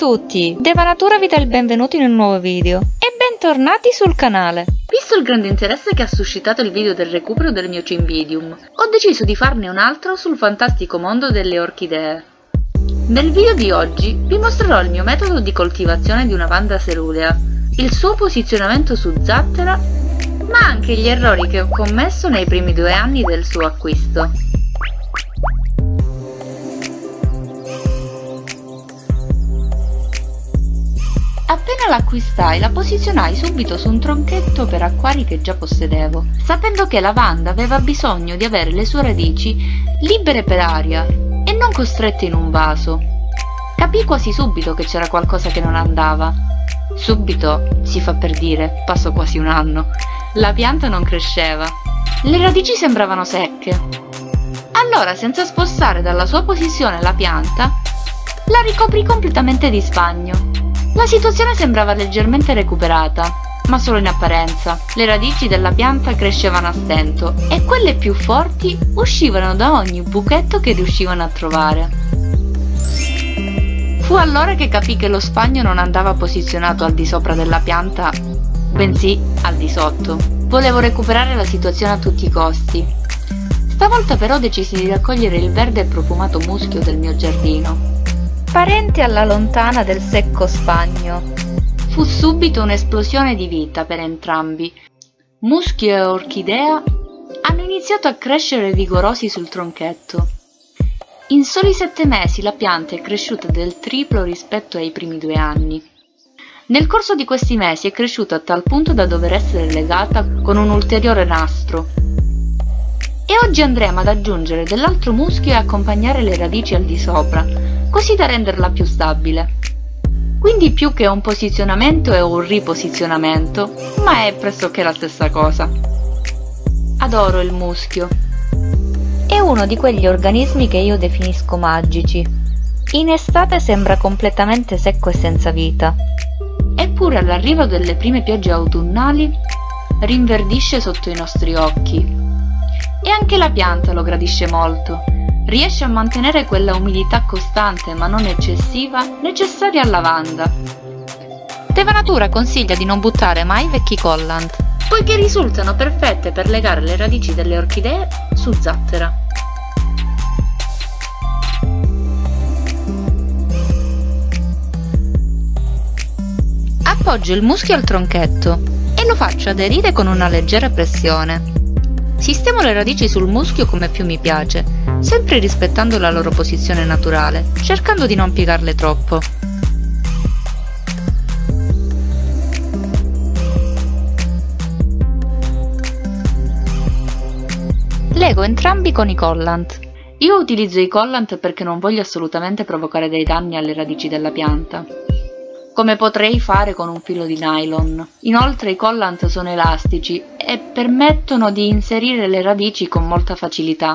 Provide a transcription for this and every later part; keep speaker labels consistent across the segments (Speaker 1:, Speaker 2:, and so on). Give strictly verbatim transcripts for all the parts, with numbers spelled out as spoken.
Speaker 1: tutti, Devanatura vi dà il benvenuto in un nuovo video e bentornati sul canale. Visto il grande interesse che ha suscitato il video del recupero del mio Cymbidium, ho deciso di farne un altro sul fantastico mondo delle orchidee. Nel video di oggi vi mostrerò il mio metodo di coltivazione di una Vanda cerulea, il suo posizionamento su Zattera, ma anche gli errori che ho commesso nei primi due anni del suo acquisto. Appena l'acquistai, la posizionai subito su un tronchetto per acquari che già possedevo, sapendo che la Vanda aveva bisogno di avere le sue radici libere per aria e non costrette in un vaso. Capii quasi subito che c'era qualcosa che non andava. Subito, si fa per dire, passò quasi un anno. La pianta non cresceva. Le radici sembravano secche. Allora, senza spostare dalla sua posizione la pianta, la ricoprì completamente di spagno. La situazione sembrava leggermente recuperata, ma solo in apparenza. Le radici della pianta crescevano a stento e quelle più forti uscivano da ogni buchetto che riuscivano a trovare. Fu allora che capì che lo spagno non andava posizionato al di sopra della pianta, bensì al di sotto. Volevo recuperare la situazione a tutti i costi. Stavolta però decisi di raccogliere il verde e profumato muschio del mio giardino, parente alla lontana del secco spagno. Fu subito un'esplosione di vita per entrambi. Muschio e orchidea hanno iniziato a crescere vigorosi sul tronchetto. In soli sette mesi la pianta è cresciuta del triplo rispetto ai primi due anni. Nel corso di questi mesi è cresciuta a tal punto da dover essere legata con un ulteriore nastro. E oggi andremo ad aggiungere dell'altro muschio e accompagnare le radici al di sopra, così da renderla più stabile. Quindi più che un posizionamento è un riposizionamento, ma è pressoché la stessa cosa. Adoro il muschio. È uno di quegli organismi che io definisco magici. In estate sembra completamente secco e senza vita. Eppure all'arrivo delle prime piogge autunnali rinverdisce sotto i nostri occhi. E anche la pianta lo gradisce molto. Riesce a mantenere quella umidità costante ma non eccessiva necessaria alla Vanda. Devanatura consiglia di non buttare mai vecchi collant, poiché risultano perfette per legare le radici delle orchidee su Zattera. Appoggio il muschio al tronchetto e lo faccio aderire con una leggera pressione. Sistemo le radici sul muschio come più mi piace, sempre rispettando la loro posizione naturale, cercando di non piegarle troppo. Lego entrambi con i collant. Io utilizzo i collant perché non voglio assolutamente provocare dei danni alle radici della pianta, come potrei fare con un filo di nylon. Inoltre i collant sono elastici e permettono di inserire le radici con molta facilità.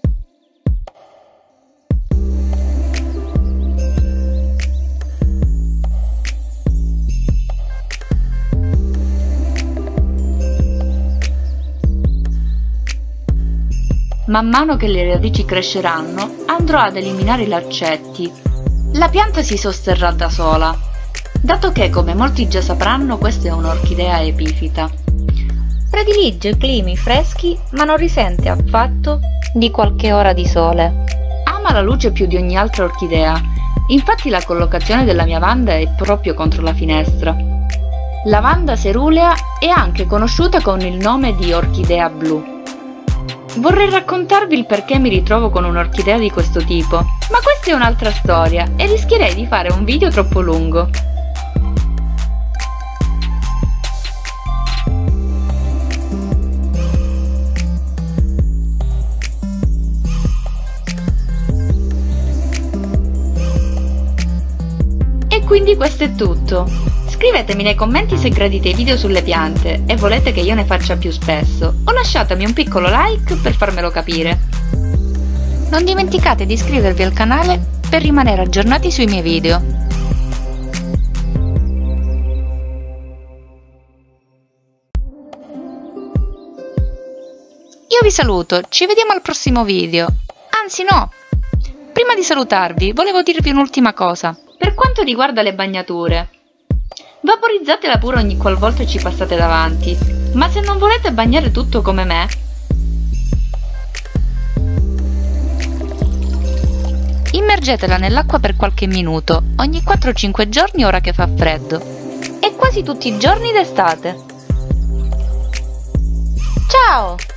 Speaker 1: Man mano che le radici cresceranno, andrò ad eliminare i laccetti. La pianta si sosterrà da sola, dato che, come molti già sapranno, questa è un'orchidea epifita. Predilige climi freschi, ma non risente affatto di qualche ora di sole. Ama la luce più di ogni altra orchidea, infatti la collocazione della mia Vanda è proprio contro la finestra. La Vanda cerulea è anche conosciuta con il nome di orchidea blu. Vorrei raccontarvi il perché mi ritrovo con un'orchidea di questo tipo, ma questa è un'altra storia e rischierei di fare un video troppo lungo. E quindi questo è tutto. Scrivetemi nei commenti se gradite i video sulle piante e volete che io ne faccia più spesso, o lasciatemi un piccolo like per farmelo capire. Non dimenticate di iscrivervi al canale per rimanere aggiornati sui miei video. Io vi saluto, ci vediamo al prossimo video. Anzi no! Prima di salutarvi, volevo dirvi un'ultima cosa. Per quanto riguarda le bagnature, vaporizzatela pure ogni qualvolta ci passate davanti, ma se non volete bagnare tutto come me, immergetela nell'acqua per qualche minuto, ogni quattro cinque giorni ora che fa freddo, e quasi tutti i giorni d'estate. Ciao!